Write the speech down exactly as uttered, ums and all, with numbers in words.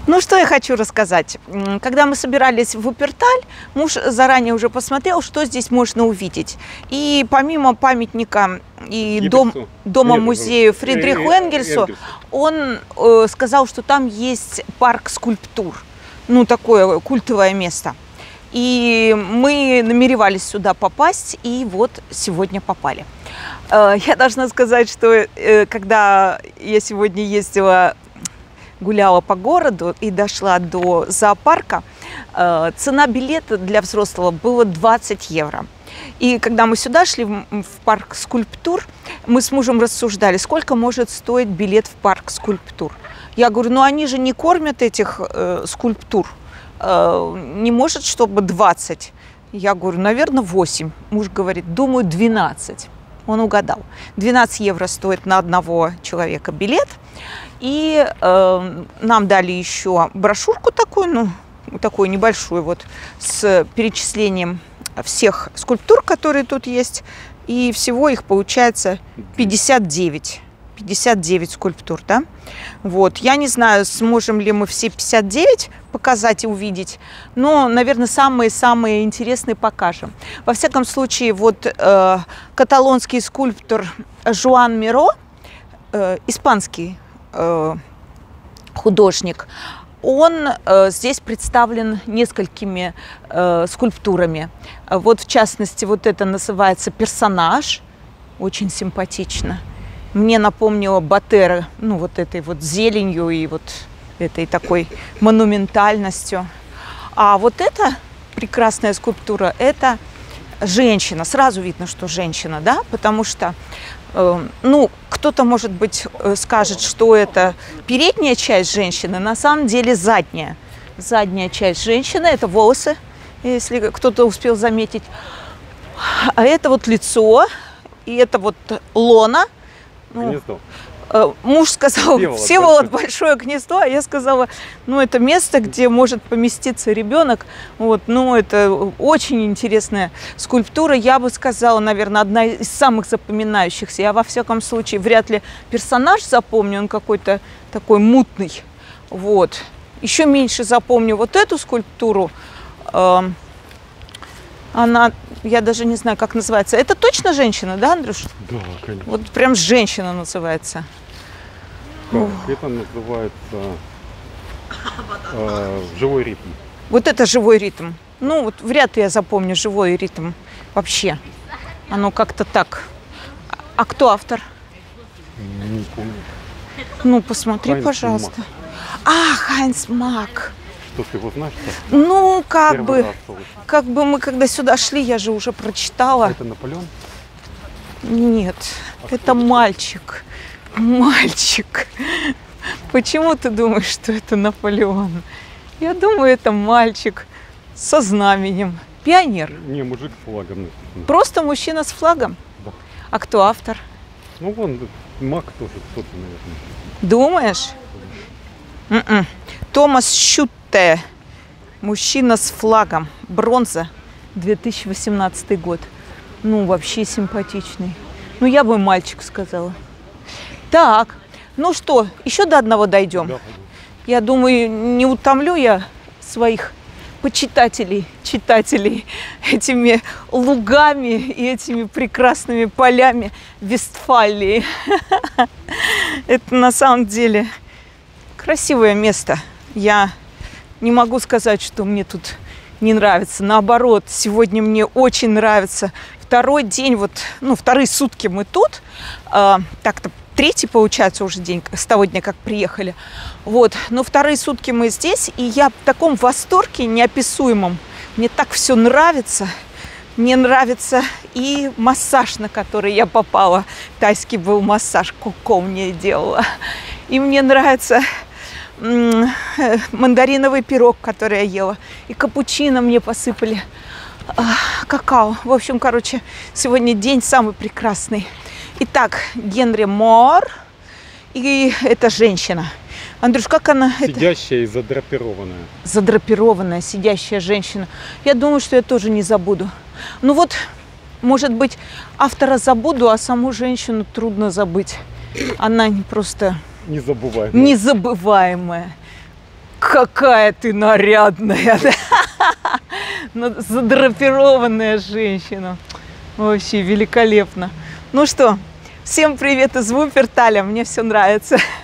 Ну, что я хочу рассказать. Когда мы собирались в Вупперталь, муж заранее уже посмотрел, что здесь можно увидеть. И помимо памятника и дом, дома-музея Фридриху Энгельсу, он э, сказал, что там есть парк скульптур. Ну, такое культовое место. И мы намеревались сюда попасть, и вот сегодня попали. Э, я должна сказать, что э, когда я сегодня ездила... гуляла по городу и дошла до зоопарка, э, цена билета для взрослого была двадцать евро. И когда мы сюда шли, в, в парк скульптур, мы с мужем рассуждали, сколько может стоить билет в парк скульптур. Я говорю, ну они же не кормят этих э, скульптур, э, не может, чтобы двадцать. Я говорю, наверное, восемь. Муж говорит, думаю, двенадцать. Он угадал. двенадцать евро стоит на одного человека билет. И э, нам дали еще брошюрку такую, ну, такую небольшую, вот, с перечислением всех скульптур, которые тут есть. И всего их получается пятьдесят девять. пятьдесят девять скульптур, да? Вот. Я не знаю, сможем ли мы все пятьдесят девять показать и увидеть, но, наверное, самые-самые интересные покажем. Во всяком случае, вот э, каталонский скульптор Жуан Миро, э, испанский э, художник, он э, здесь представлен несколькими э, скульптурами. Вот, в частности, вот это называется «Персонаж», очень симпатично. Мне напомнило Ботера, ну, вот этой вот зеленью и вот этой такой монументальностью. А вот эта прекрасная скульптура – это женщина. Сразу видно, что женщина, да, потому что, э, ну, кто-то, может быть, скажет, что это передняя часть женщины, на самом деле задняя. Задняя часть женщины – это волосы, если кто-то успел заметить. А это вот лицо, и это вот лона. Ну, муж сказал, Всеволод, Всеволод большое гнездо, а я сказала, ну, это место, где может поместиться ребенок. Вот, ну, это очень интересная скульптура. Я бы сказала, наверное, одна из самых запоминающихся. Я, во всяком случае, вряд ли персонаж запомню, он какой-то такой мутный. Вот. Еще меньше запомню вот эту скульптуру. Она, я даже не знаю, как называется. Это точно женщина, да, Андрюш? Да, конечно. Вот прям женщина называется. Как? Это называется э, живой ритм. Вот это живой ритм. Ну, вот вряд ли я запомню живой ритм вообще. Оно как-то так. А кто автор? Не помню. Ну, посмотри, Хайнц пожалуйста. Мак. А, Хайнц Мак. Что, ты его знаешь? Ну, как Первый бы, раз слышу. как бы мы когда сюда шли, я же уже прочитала. Это Наполеон? Нет, А это кто? мальчик. Мальчик. Почему ты думаешь, что это Наполеон? Я думаю, это мальчик со знаменем. Пионер. Не, мужик с флагом написано. Просто мужчина с флагом? Да. А кто автор? Ну, вон, Мак тоже кто-то, наверное. Думаешь? М-м. Томас Шютте. Мужчина с флагом. Бронза. две тысячи восемнадцатый год. Ну, вообще симпатичный. Ну, я бы мальчик сказала. Так, ну что, еще до одного дойдем? Да. Я думаю, не утомлю я своих почитателей, читателей этими лугами и этими прекрасными полями Вестфалии. Это на самом деле красивое место. Я не могу сказать, что мне тут не нравится. Наоборот, сегодня мне очень нравится. Второй день, вот, ну, вторые сутки мы тут. Э, так-то третий, получается, уже день с того дня, как приехали. Вот, но вторые сутки мы здесь, и я в таком восторге неописуемом. Мне так все нравится. Мне нравится и массаж, на который я попала. Тайский был массаж, Коко мне делала. И мне нравится мандариновый пирог, который я ела. И капучино мне посыпали. Какао. В общем, короче, сегодня день самый прекрасный. Итак, Генри Моор. И это женщина. Андрюш, как она? Сидящая это? и задрапированная. Задрапированная, сидящая женщина. Я думаю, что я тоже не забуду. Ну вот, может быть, автора забуду, а саму женщину трудно забыть. Она не просто... Незабываемая. Незабываемая. Какая ты нарядная, задрапированная женщина. Вообще великолепно. Ну что, всем привет из Вуперталя, мне все нравится.